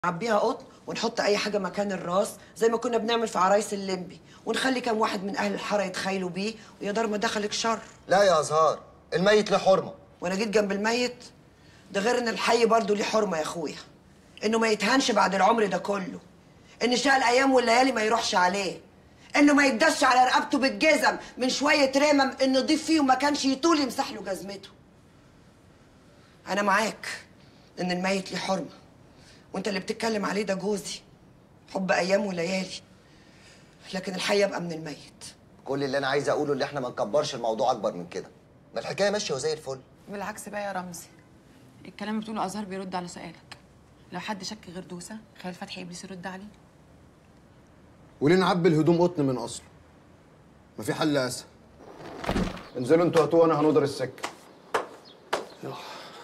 نعبيها قطن ونحط اي حاجه مكان الراس زي ما كنا بنعمل في عرايس الليمبي، ونخلي كام واحد من اهل الحاره يتخيلوا بيه، ويا دار ما دخلك شر. لا يا ازهار، الميت له حرمه. وانا جيت جنب الميت؟ ده غير ان الحي برضه ليه حرمه يا اخويا، انه ما يتهانش بعد العمر ده كله، ان شقى الايام والليالي ما يروحش عليه، انه ما يدش على رقبته بالجزم من شويه رمم النضيف فيه وما كانش يطول يمسح له جزمته. انا معاك ان الميت ليه حرمه، وانت اللي بتتكلم عليه ده جوزي، حب ايام وليالي، لكن الحي يبقى من الميت. كل اللي انا عايز اقوله اللي احنا ما نكبرش الموضوع اكبر من كده، ما الحكايه ماشيه وزي الفل. بالعكس بقى يا رمزي، الكلام اللي بتقوله ازهر بيرد على سؤالك. لو حد شك غير دوسه خلي فتحي ابليس يرد عليه. وليه نعبي الهدوم قطن من اصله؟ ما في حل اسهل. انزلوا انتوا هاتوه وانا هنقدر السكه. يلا.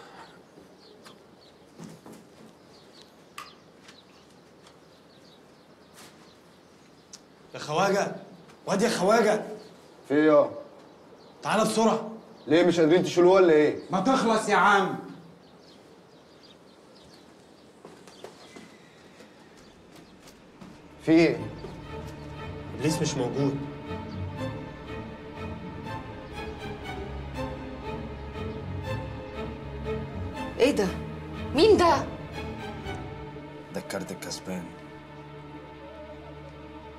يا خواجه، واد يا خواجه. في ايه يا؟ تعالى بسرعه. ليه مش قادرين تشيلوه ولا ايه؟ ما تخلص يا عم. في ايه؟ ابليس مش موجود. ايه ده؟ مين ده؟ ده الكارت الكسبان،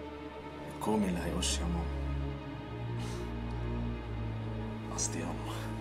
الكومي اللي هيقش يا ماما. قصدي ياما.